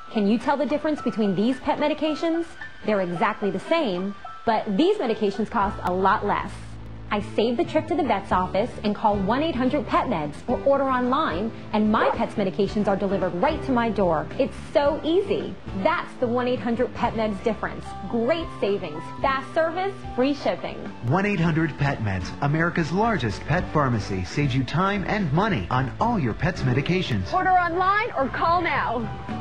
Can you tell the difference between these pet medications? They're exactly the same, but these medications cost a lot less. I save the trip to the vet's office and call 1-800-PET-MEDS or order online, and my pet's medications are delivered right to my door. It's so easy. That's the 1-800-PET-MEDS difference. Great savings, fast service, free shipping. 1-800-PET-MEDS, America's largest pet pharmacy, saves you time and money on all your pet's medications. Order online or call now.